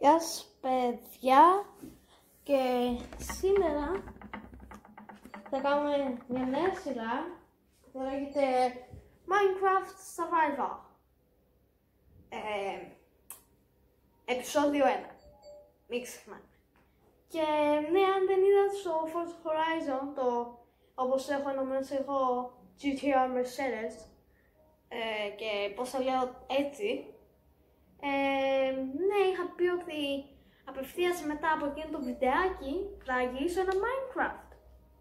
Γεια σας παιδιά, και σήμερα θα κάνουμε μια νέα σειρά που θα λέγεται Minecraft Survival επεισόδιο 1, μην ξεχνάτε. Και ναι, αν δεν είδατε στο Forza Horizon, όπως έχω ενωμένως εγώ GTR Mercedes και πώς θα λέω έτσι, ναι, είχα πει ότι απευθείας μετά από εκείνο το βιντεάκι θα γυρίσω ένα Minecraft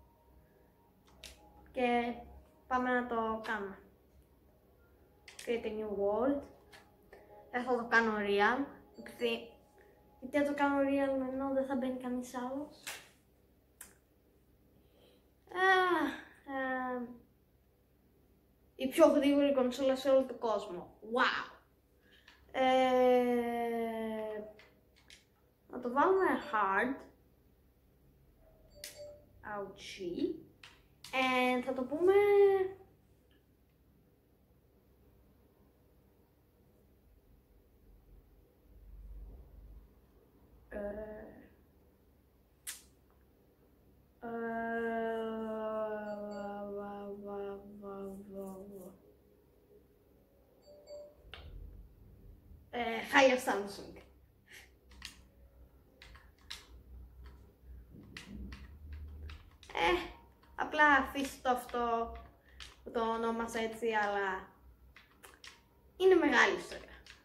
και πάμε να το κάνουμε. Create a new world. Δεν θα το κάνω real, γιατί αν το κάνω real ενώ δεν θα μπαίνει κανείς άλλος. Η πιο γρήγορη κονσόλα σε όλο τον κόσμο. Wow! Να το βάλουμε hard. Ouchie. And θα το πούμε... Higher Samsung. Απλά αφήστε το αυτό που το ονόμασα έτσι, αλλά είναι μεγάλη ιστορία.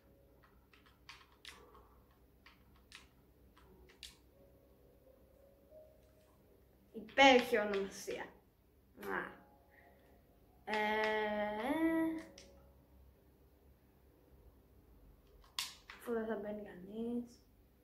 Υπέροχη ονομασία. Αφού δεν θα μπαίνει κανείς.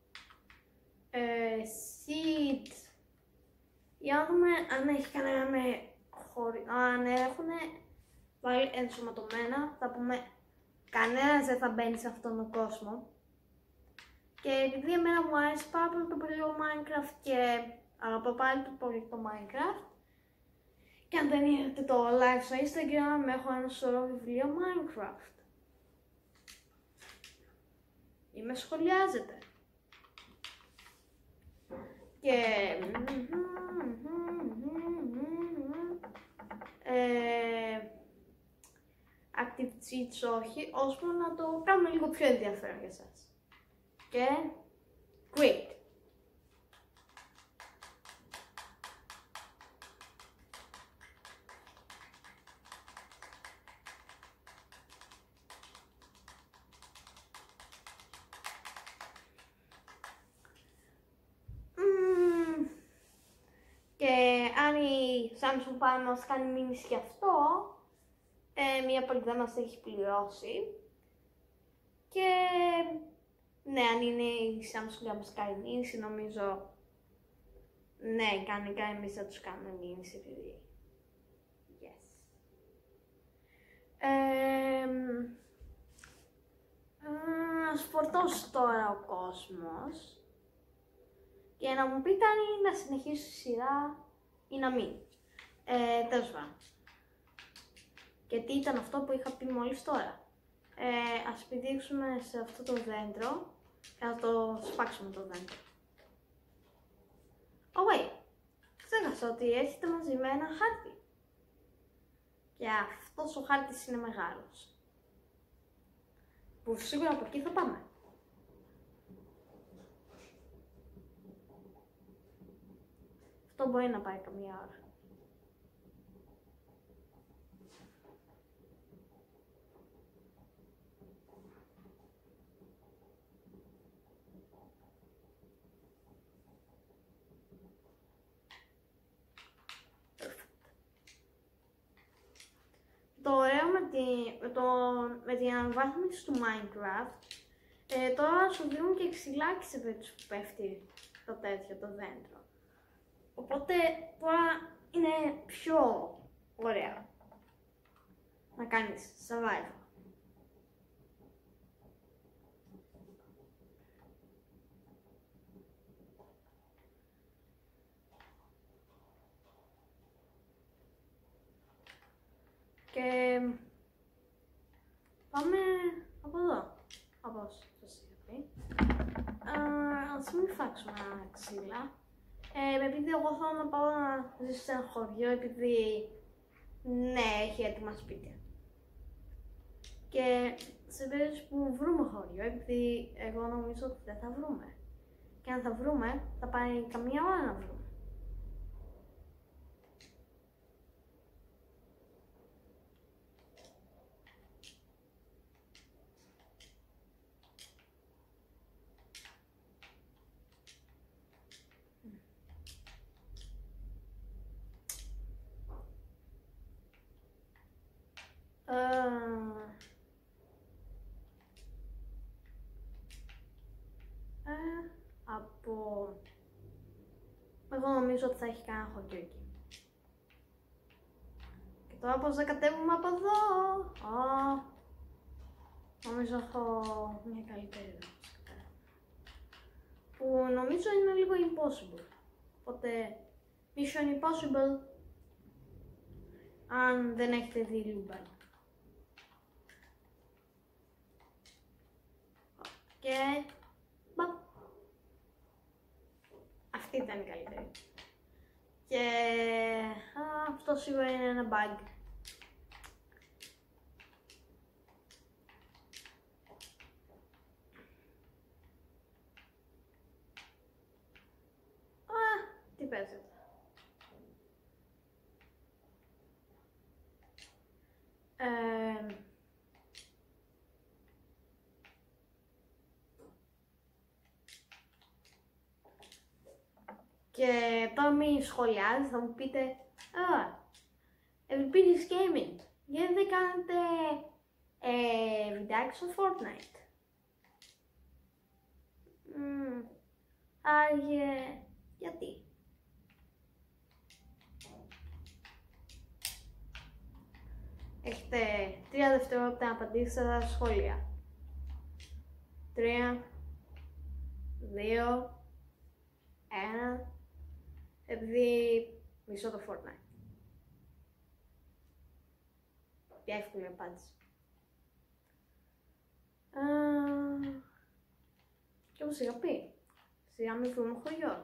Seed. Για να δούμε αν έχει κανένα με αν έχουν βάλει ενσωματωμένα, θα πούμε κανένας δεν θα μπαίνει σε αυτόν τον κόσμο. Και επειδή εμένα μου άρεσε πάρα πολύ το περίεργο Minecraft και αγαπώ πάλι πολύ το Minecraft, και αν δεν είδατε το live στο Instagram, έχω ένα σωρό βιβλίο Minecraft. Ή με σχολιάζετε. Και... active cheats όχι, ώσπου να το κάνουμε λίγο πιο ενδιαφέρον για εσάς. Και... great! Και αν η Samsung πάει να μας κάνει μήνυση γι' αυτό, μία πολύ δεν μας έχει πληρώσει. Και ναι, αν είναι η Samsung να μας κάνει μήνυση, νομίζω ναι, κανονικά εμείς θα τους κάνουμε μήνυση, επειδή yes. Ας φορτώσει τώρα ο κόσμος και να μου πείτε αν να συνεχίσω τη σειρά ή να μην. Τέλος πάντων. Και τι ήταν αυτό που είχα πει μόλις τώρα. Ας πηδήξουμε σε αυτό το δέντρο και να το σπάξουμε το δέντρο. Oh wait, ξέχασα ότι έχετε μαζί με ένα χάρτη. Και αυτός ο χάρτης είναι μεγάλος. Που σίγουρα από εκεί θα πάμε. Αυτό μπορεί να πάει καμία ώρα. Το ωραίο με την αναβάθμιση του Minecraft, τώρα σου δίνουν και ξυλάκι σε περίπτωση που πέφτει το τέτοιο, το δέντρο. Οπότε τώρα είναι πιο ωραία να κάνεις survival. Και πάμε από εδώ, όπως σας είπα. ας μην φάξουμε ξύλα. Επειδή εγώ θέλω να πάω να ζήσω σε ένα χωριό, επειδή ναι, έχει έτοιμα σπίτια. Και σε περίπτωση που βρούμε χωριό, επειδή εγώ νομίζω ότι δεν θα βρούμε. Και αν θα βρούμε, θα πάει καμία ώρα να βρούμε. Εγώ νομίζω ότι θα έχει κανένα χωριό εκεί. Και τώρα πώς θα κατέβουμε από εδώ. Νομίζω έχω μια καλύτερη ιδέα. Που νομίζω είναι λίγο impossible. Οπότε Mission Impossible αν δεν έχετε δει Λούμπαν. Και αυτή ήταν η καλύτερη. Και αυτό σίγουρα είναι ένα bug. Τι παίζεται. Και τώρα μην σχολιάζετε, θα μου πείτε Evripedis Gaming, γιατί δεν κάνετε βιντεάκι στο Fortnite. Άραγε, γιατί. Έχετε 3 δευτερόλεπτα να απαντήσετε στα σχόλια. 3, 2, 1, επειδή μισώ το Fortnite. Ποια εύκολη απάντηση. Και όπως είχα πει, σιγά μην βρούμε χωριό.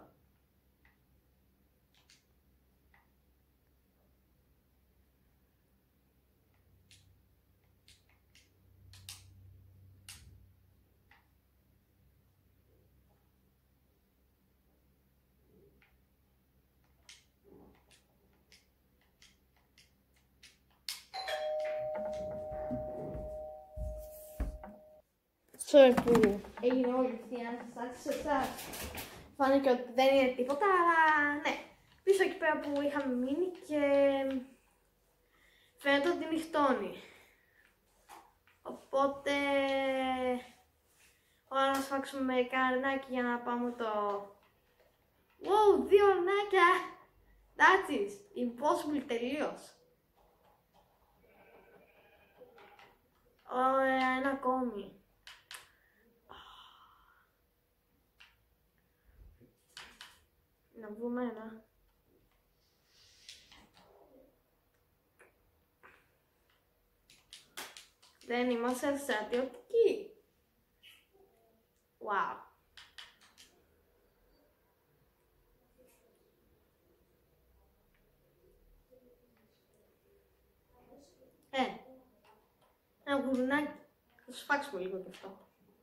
Sorry που έγινε όλη αυτή η αναστάση σε εσάς. Φάνηκε ότι δεν είναι τίποτα, αλλά ναι. Πίσω εκεί πέρα που είχαμε μείνει και φαίνεται ότι νυχτώνει. Οπότε ώρα να σφάξουμε μερικά αρνάκια για να πάμε το... Wow, 2 αρνάκια! That's it! Impossible τελείως. Ωραία, ένα ακόμη. Να βρούμε ένα. Δεν είμαστε στρατιωτικοί. Wow. Ένα γουρνάκι. Θα σφάξουμε λίγο και αυτό.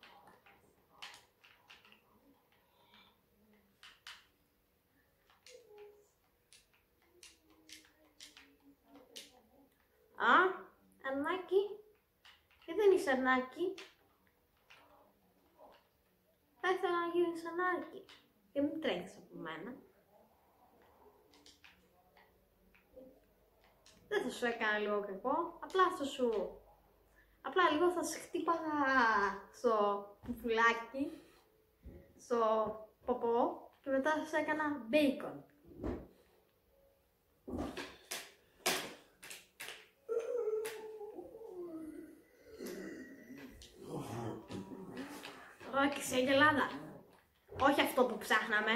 Αρνάκι. Και δεν είσαι αρνάκι. Θα ήθελα να γίνεις αρνάκι. Και μην τρέχεις από μένα. Δεν θα σου έκανα λίγο κακό. Απλά λίγο θα σε χτύπαγα στο πουλάκι, στο ποπό και μετά θα σε έκανα bacon. Όχι, σε γελάδα. Όχι αυτό που ψάχναμε.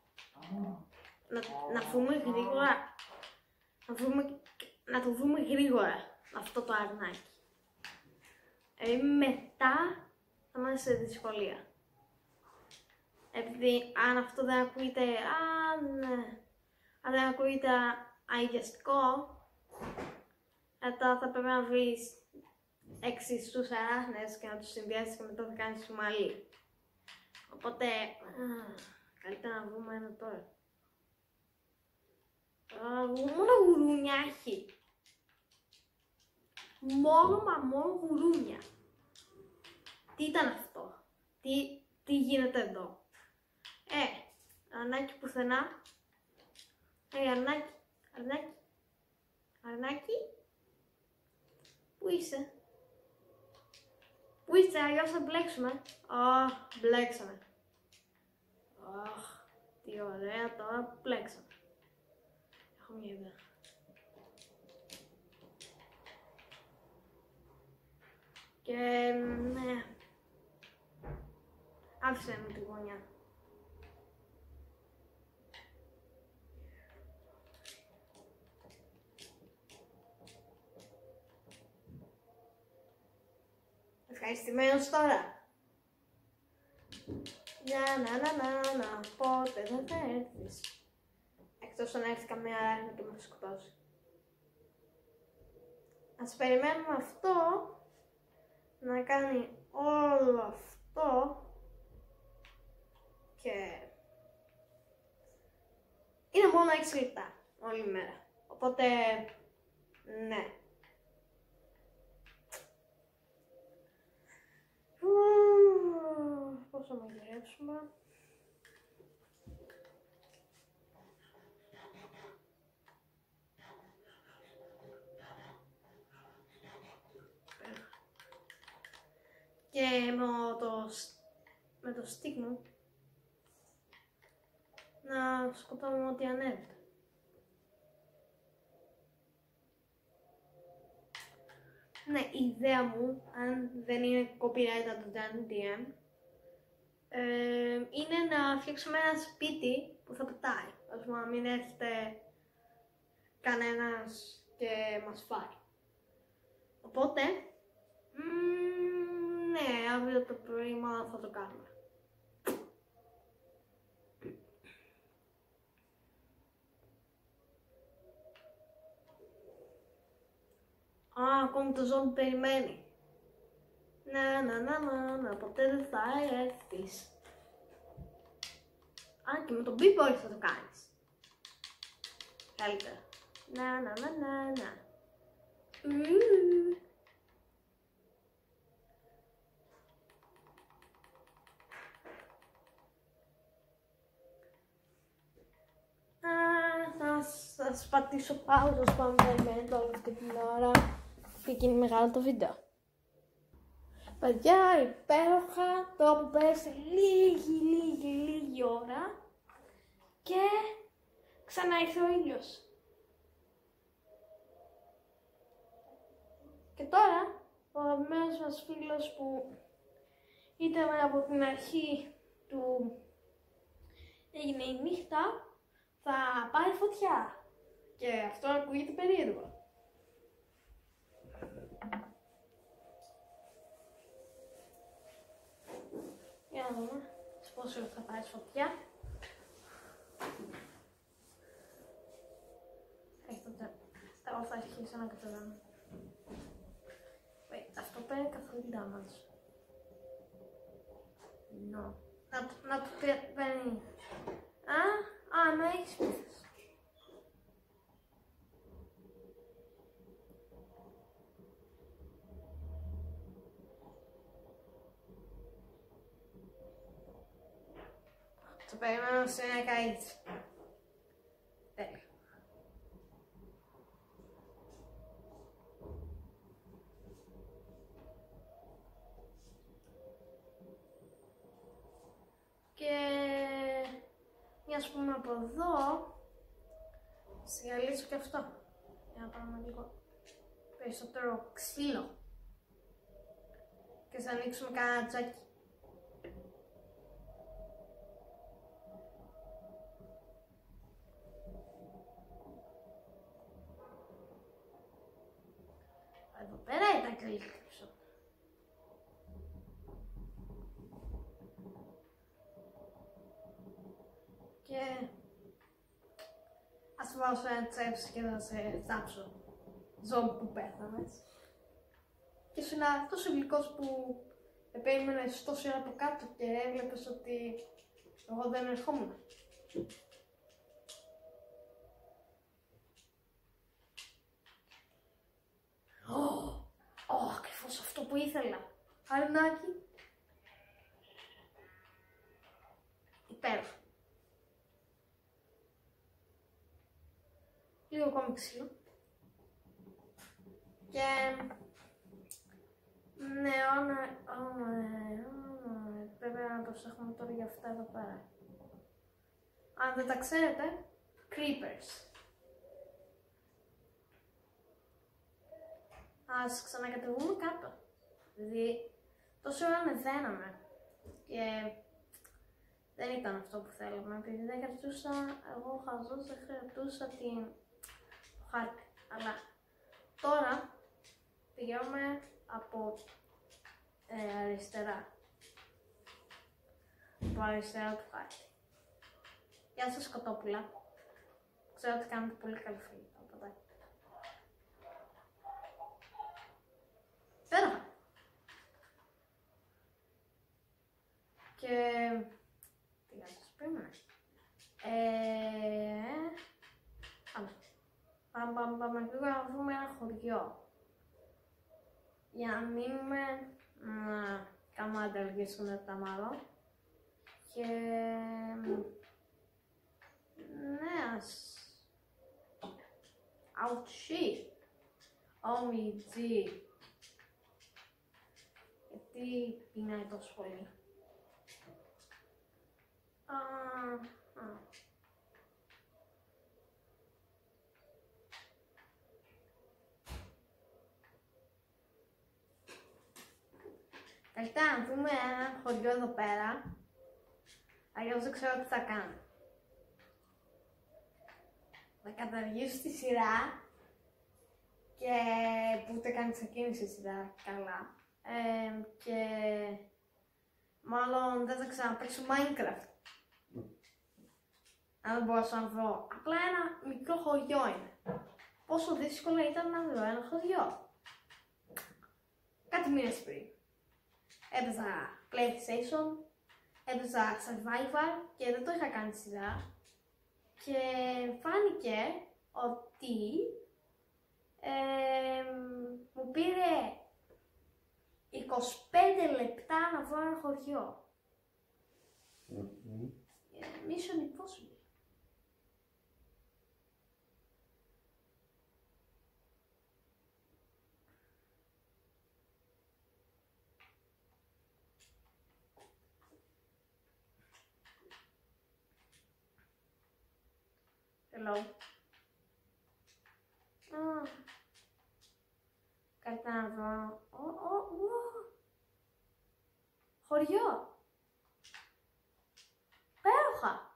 Να φούμε γρήγορα. Να το δούμε γρήγορα αυτό το αρνάκι. Μετά θα είμαστε σε δυσκολία. επειδή αν αυτό δεν ακούγεται, αν δεν ακούγεται αειδιαστικό, μετά θα πρέπει να βρεις 6 στους αράχνες και να τους συνδυάσεις και μετά θα κάνεις μαλλί. Οπότε, καλύτερα να βρούμε ένα τώρα. Μόνο γουρούνια έχει. Μόνο γουρούνια. Τι ήταν αυτό? Τι γίνεται εδώ? Αρνάκι πουθενά. Αρνάκι. Πού είσαι? Αλλιώς θα μπλέξουμε. Μπλέξαμε. Τι ωραία, τώρα που μπλέξαμε. Έχω μια ιδέα. Και ναι. Άφησε μου τη γωνιά. Ευχαριστημένος τώρα. Να, πότε δεν θα έρθεις. Εκτός αν έρθει καμία αράχνη και μας σκοτώσει. Ας περιμένουμε αυτό να κάνει όλο αυτό και είναι μόνο 6 λεπτά όλη η μέρα. Οπότε, ναι. Πόσο μαγειρέψουμε. Και με το stick μου να σκοτώνουμε ό,τι ανέβει. Ναι, η ιδέα μου, αν δεν είναι copyright από το DM, είναι να φτιάξουμε ένα σπίτι που θα πετάει. Ας πούμε, να μην έρχεται κανένας και μας φάει. Οπότε, ναι, αύριο το πρωί μάλλον θα το κάνουμε. Ακόμη το ζώμι περιμένει. Να, ποτέ δεν θα έρθεις. Και με τον μπίπ όχι θα το κάνεις. Καλύτερα. Να. Θα σας πατήσω πάλι όσο πάμε περιμένετε όλη αυτή την ώρα και γίνει μεγάλο το βίντεο. Παιδιά, υπέροχα, τώρα που πέρασε λίγη ώρα και ξανά ήρθε ο ήλιος. Και τώρα, ο αγαπημένος μας φίλος που ήταν από την αρχή του έγινε η νύχτα, θα πάρει φωτιά. Και αυτό ακούγεται περίεργο. Για να δούμε σε πόσο θα πάρει φωτιά. Εγώ θα αρχίσω να κατεβαίνω. Αυτό παίρνει καθόλου damage. No. Να το παίρνει. Να έχεις πίθες. Το περιμένω σε ένα καΐτσι. Τέλεια. Και μιας πούμε από εδώ, συγκαλίσω και αυτό, για να πάρουμε λίγο περισσότερο ξύλο και θα ανοίξουμε κανένα τζάκι. Εδώ πέρα ήταν καλή κρύψο. Και ας βάλω σε ένα τσέψι και θα σε θάψω. Ζόμπι που πέθανες. Και ήσουν τόσο γλυκός που περίμενες τόση ώρα από κάτω και έβλεπες ότι εγώ δεν ερχόμουν. Ακριβώς αυτό που ήθελα. Αρνάκι. Υπέροχο. Λίγο ακόμη ξύλο. Και ναι, πρέπει να προσέχουμε τώρα για αυτά εδώ πέρα. Αν δεν τα ξέρετε, creepers. Ας ξανακατεβούμε κάτω. Δηλαδή, τόση ώρα ανεβαίναμε και δεν ήταν αυτό που θέλαμε. Επειδή δεν κρατούσα, εγώ χαζός, δεν κρατούσα την χάρτη. Αλλά τώρα πηγαίνουμε από αριστερά. Από αριστερά του χάρτη. Γεια σας κοτόπουλα. Ξέρω ότι κάνετε πολύ καλή φίλη. Οπότε. Πέρα. Και τι να σας πούμε. Πάμε λίγο να βρούμε ένα χωριό. Για να μείνουμε να κάνουμε ανταλλαγές μετά μάλλον. Και ναι, ας... Αουτσί! Ομιτζί! Γιατί πεινάει τόσο πολύ. Καλύτερα να δούμε ένα χωριό εδώ πέρα. Αλλιώς δεν ξέρω τι θα κάνω. Θα καταργήσω τη σειρά και που ούτε καν ξεκίνησε η σειρά καλά. Και μάλλον δεν θα ξαναπαίξω Minecraft. Αν δεν μπορούσα να βρω. Απλά ένα μικρό χωριό είναι. Πόσο δύσκολο ήταν να βρω ένα χωριό. Κάτι μήνες πριν. Έπαιζα PlayStation, έπαιζα Survivor και δεν το είχα κάνει σειρά. Και φάνηκε ότι μου πήρε 25 λεπτά να βρω ένα χωριό. Mission Impossible. Hello. Κάτι να βρω. Χωριό. Πέροχα.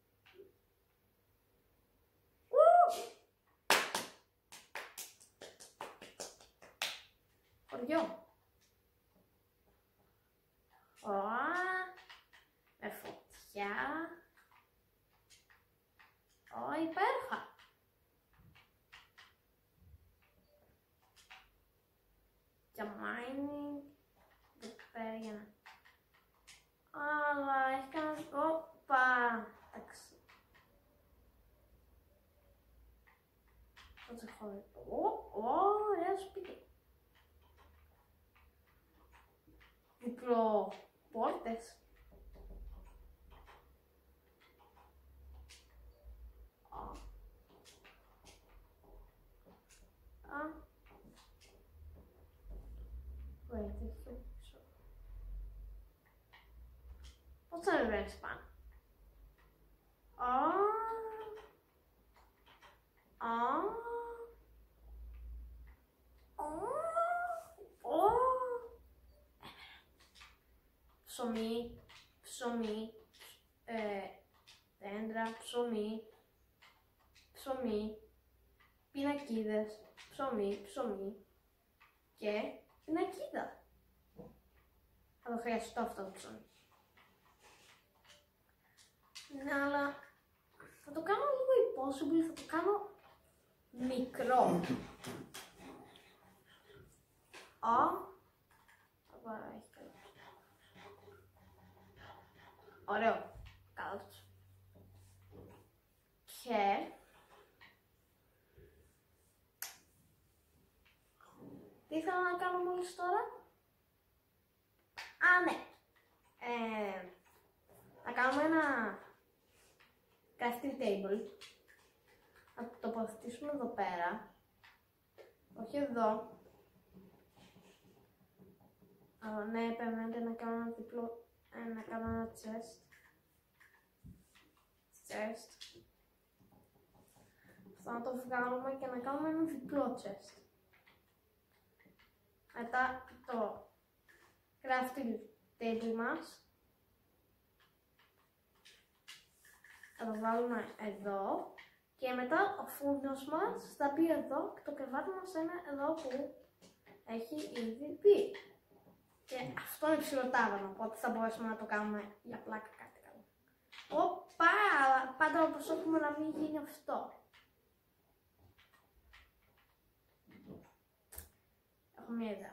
Χωριό. Με φωτιά. Υπέροχα. Για mining. Δεν πέρα για να... Αλλά έχει κανένα... Οπα. Εντάξει. Θα χωρί. Ωραίο σπίτι. Διπλό πόρτες. Πώς θα ανεβαίνεις πάνω. Ψωμί, ψωμί, δέντρα, ψωμί, ψωμί, πινακίδες, ψωμί, ψωμί και πινακίδα. Θα το χρειαστώ αυτό το ψωμί. Ναι, αλλά impossible θα το κάνω μικρό. Ωραίο. Καλό. Και τι ήθελα να κάνω μόλις τώρα? Α, ναι. Θα κάνουμε ένα crafting table. Θα το τοποθετήσουμε εδώ πέρα. Όχι εδώ. Ναι, περιμένετε να κάνω ένα διπλό, να κάνω ένα chest. Αυτό να το βγάλουμε και να κάνουμε ένα διπλό chest. Μετά το crafting table μας θα το βάλουμε εδώ και μετά ο φούρνος μας θα μπει εδώ και το κρεβάτι μας είναι εδώ που έχει ήδη μπει. Και αυτό είναι ψηλοτάβανο, οπότε θα μπορέσουμε να το κάνουμε για πλάκα κάτι καλό. Οπα! Πάντα προσέχουμε να μην γίνει αυτό. Έχω μία ιδέα.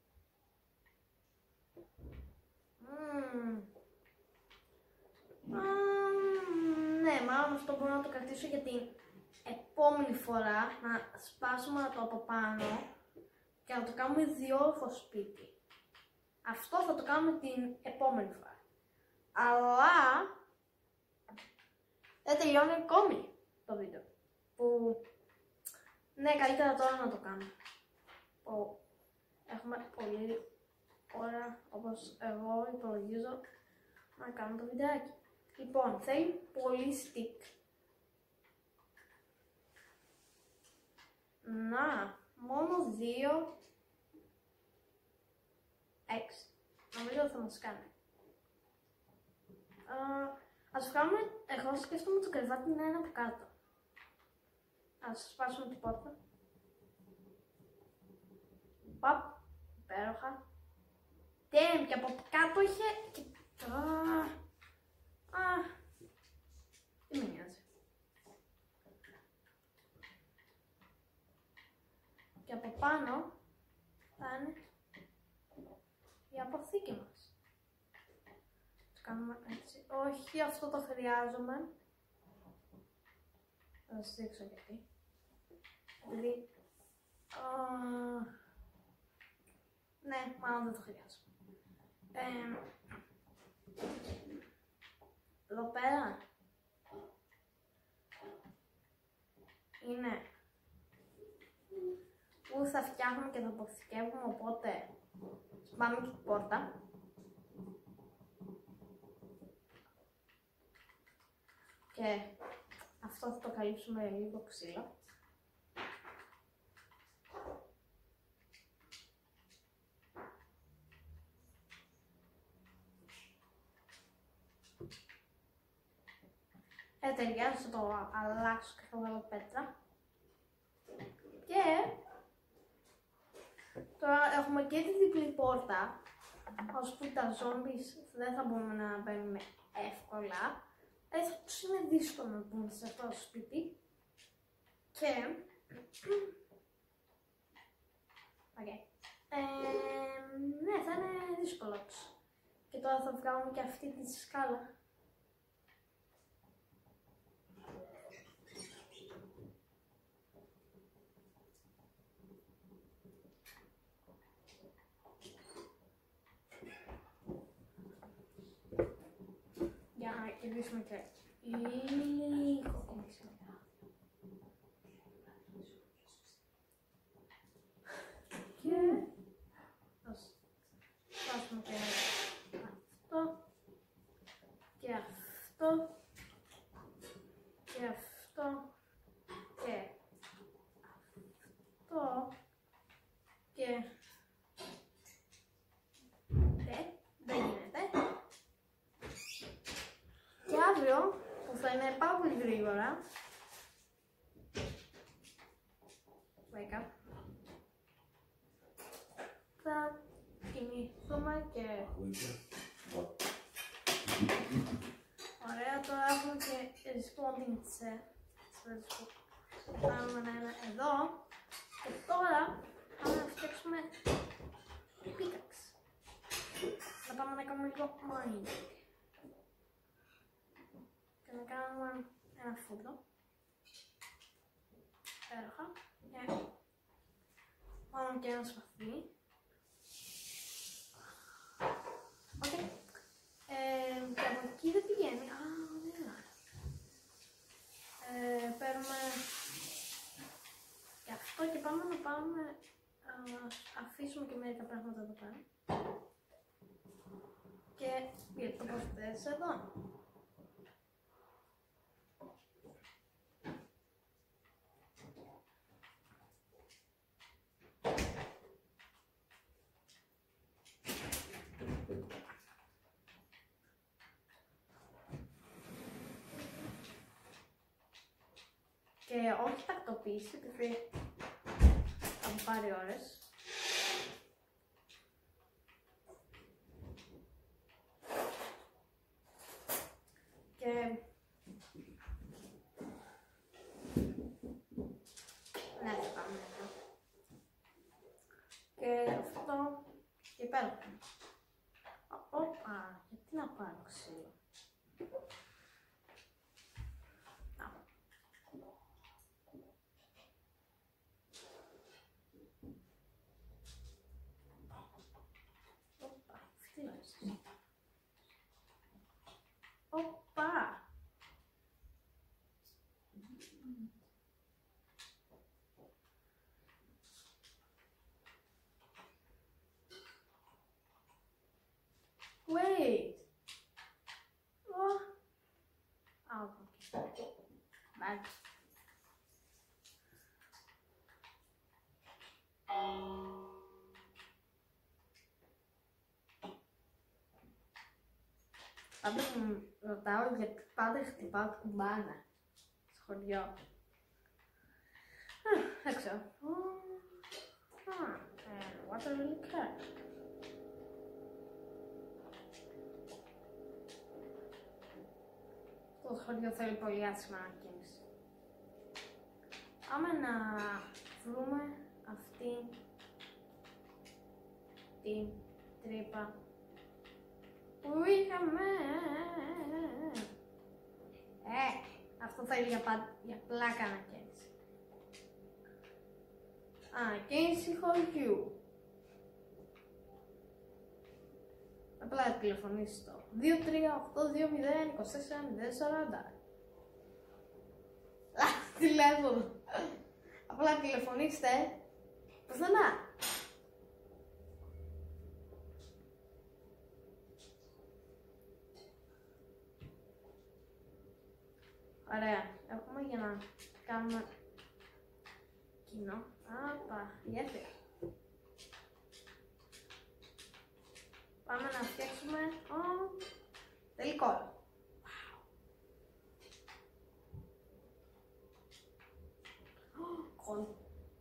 Ναι, μάλλον αυτό μπορώ να το κρατήσω για την επόμενη φορά, να σπάσουμε το από πάνω και να το κάνουμε διόρθω σπίτι. Αυτό θα το κάνουμε την επόμενη φορά. Αλλά δεν τελειώνει ακόμη το βίντεο. Που ναι, καλύτερα τώρα να το κάνουμε. Έχουμε πολύ ώρα, όπως εγώ υπολογίζω, να κάνουμε το βιντεάκι. Λοιπόν, θέλει πολύ stick. Να, μόνο 2. 6. Νομίζω θα μας κάνει. Ας βγάλουμε, εγώ σκέφτομαι το κρεβάτι να είναι από κάτω. Ας σπάσουμε την πόρτα. Παπ, υπέροχα. Damn, και από κάτω είχε και... τι με νοιάζει. Και από πάνω θα είναι η αποθήκη μας. Το κάνουμε έτσι. Όχι, αυτό το χρειάζομαι. Θα σας δείξω γιατί. Δηλαδή... ναι, μάλλον δεν το χρειάζομαι. Εδώ πέρα είναι που θα φτιάχνουμε και θα αποθηκεύουμε, οπότε πάμε και την πόρτα. Και αυτό θα το καλύψουμε με λίγο ξύλο. Ταιριάζει, θα το αλλάξω και θα βάλω πέτρα. Και τώρα έχουμε και τη διπλή πόρτα, ώσπου τα zombies δεν θα μπορούμε να μπαίνουμε εύκολα. Έτσι τους είναι δύσκολο να μπουν σε αυτό το σπίτι. Και... okay. Ναι, θα είναι δύσκολο τους. Και τώρα θα βγάλουμε και αυτή τη σκάλα. Για να κερδίσουμε και λίγο κομμάτι. Και θα σπάσουμε και αυτό και αυτό και αυτό και αυτό και δεν γίνεται. Και αύριο, που θα είναι πάρα πολύ γρήγορα, wake up, θα κοιμηθούμε και... ωραία, τώρα έχουμε και responding θα κάνουμε ένα εδώ. Και τώρα πάμε να φτιάξουμε πίκαξ. Θα πάμε να κάνουμε λίγο mining. Και να κάνουμε ένα φούρνο. Υπέροχα. Και πάμε και ένα σπαθί. Okay. Και από εκεί δεν πηγαίνει. Α, ωραία. Παίρνουμε και αυτό και πάμε να πάμε αφήσουμε και μερικά πράγματα εδώ πέρα. Και γιατί το προσθέσεις εδώ. Και όχι τακτοποίηση, επειδή θα μου πάρει ώρες. Και ναι, θα πάμε εδώ. Και αυτό και υπέροχα. Όπα, γιατί να πάρω ξύλο. Οπα! Wait! Oh! Oh, okay. Bad. Πάντα μου ρωτάω γιατί πάντα χτυπάω την κουμπάνα στο χωριό. Δεν ξέρω. Water really care. Το χωριό θέλει πολύ άσχημα ανακοίνηση. Πάμε να βρούμε αυτή την τρύπα που είχαμε. Αυτό θέλει για πλάκα ανακαίνιση. Ανακαίνιση χωριού. Απλά τηλεφωνήσεις το 23820240. Τηλέφωνο. Απλά τηλεφωνήστε. Πουθενά. Ωραία. Έχουμε για να κάνουμε κοινό. Απα, γιατί. Πάμε να φτιάξουμε τελικό. Wow.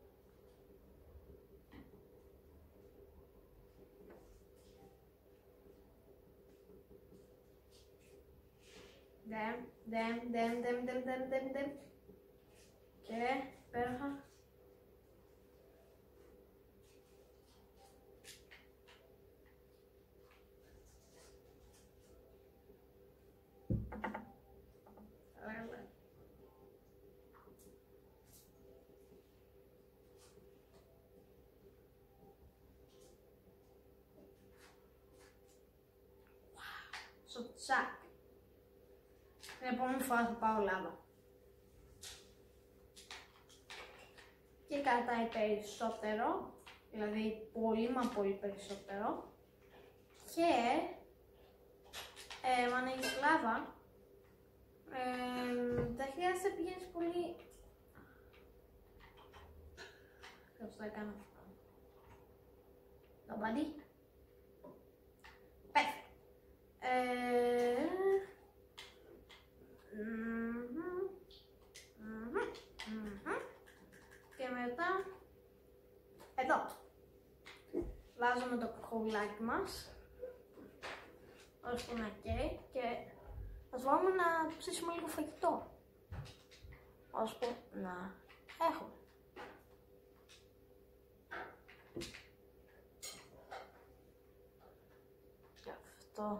Δεμ. Και υπέροχα. Στο τσάκ. Την επόμενη φορά θα πάω λάβα. Και κρατάει περισσότερο, δηλαδή πολύ μα πολύ περισσότερο. Και αν έχεις λάβα, δεν χρειάζεται να πηγαίνεις πολύ. Πώς το έκανα αυτό. Nobody. Perfect. Και μετά εδώ βάζουμε το κοκκουλάκι μας ώστε να καίει και θα βάλουμε να ψήσουμε λίγο φαγητό. ώσπου να έχουμε. Γι' αυτό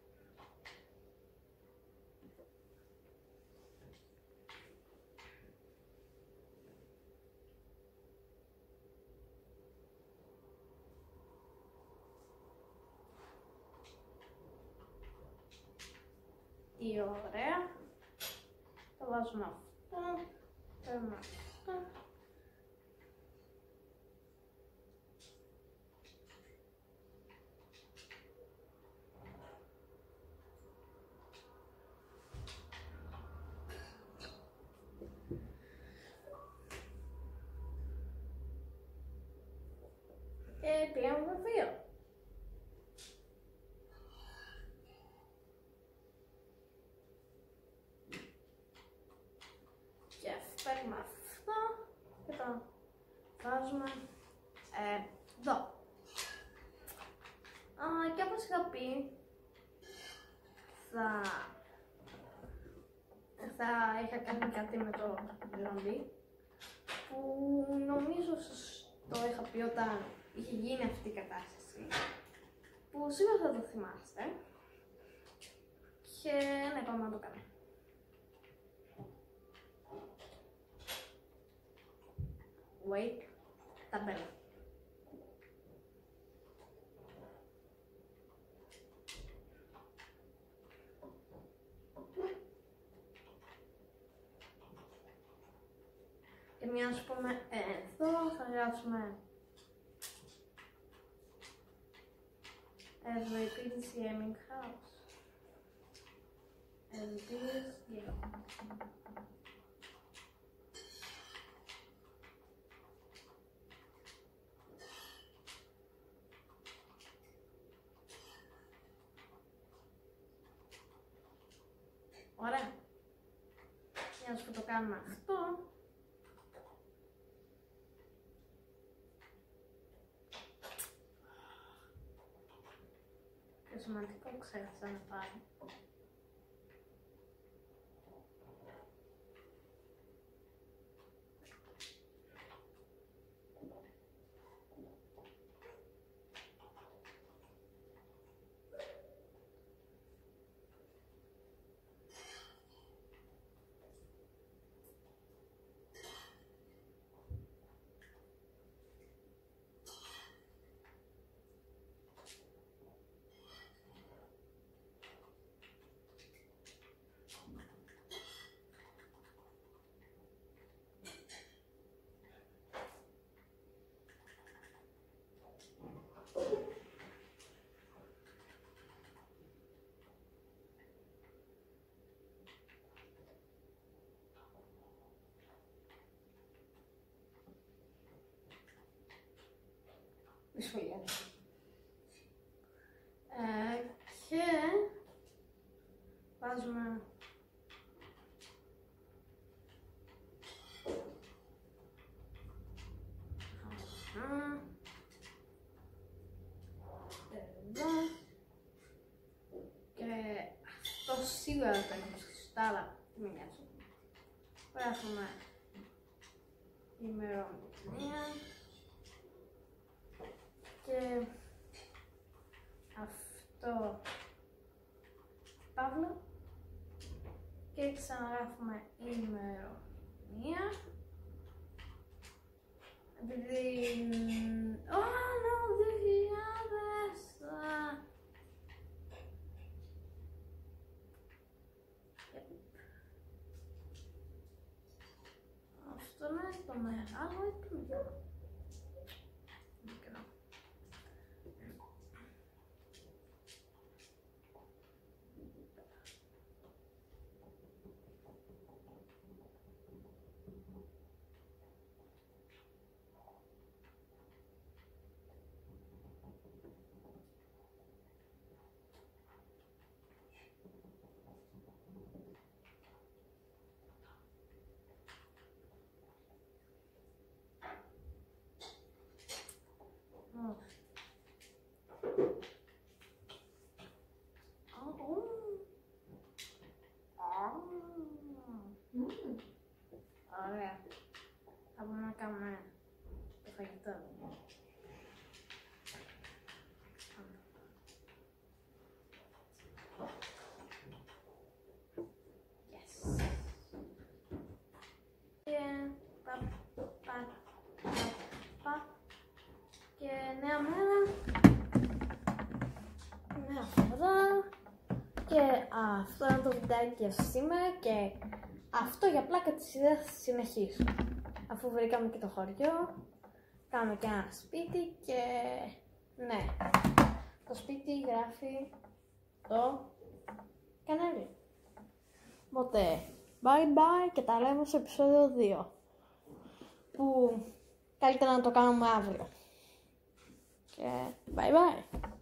τι ωραία. Θα βάζουμε αυτό, παίρνουμε αυτό. Και κλείνουμε γραφείο. Και παίρνουμε αυτό και το βάζουμε εδώ. Και όπως είχα πει, θα είχα κάνει κάτι με το ζόμπι που νομίζω σας το είχα πει όταν είχε γίνει αυτή η κατάσταση, που σίγουρα θα το θυμάστε και ναι, πάμε να το κάνουμε. Wait, ταμπέλα. Και μια ας πούμε εδώ θα γράψουμε LVP's Gaming House. LVP's Gaming. Ωραία. Για να το κάνουμε αυτό. Και σημαντικό ξέχασα να πάρω. Και βάζουμε εδώ και αυτό σίγουρα θα είναι σωστά, αλλά τι με νοιάζει. Γράφουμε ημερομηνία και αυτό παύλο και ξαναγράφουμε ημερομηνία επειδή no, 2000 αυτό είναι το μεγάλο ή το μικρό. Ωραία. Θα μπορούμε να κάνουμε το φαγητό. Yes. Και και νέα μέρα, νέα φορά. Και αυτό είναι το βιντεάκι για σήμερα και αυτό για πλάκα της ιδέας θα συνεχίσω. Αφού βρήκαμε και το χωριό, κάναμε και ένα σπίτι και ναι, το σπίτι γράφει το κανάλι. Οπότε, bye bye και τα λέμε στο επεισόδιο 2, που καλύτερα να το κάνουμε αύριο. Και bye bye.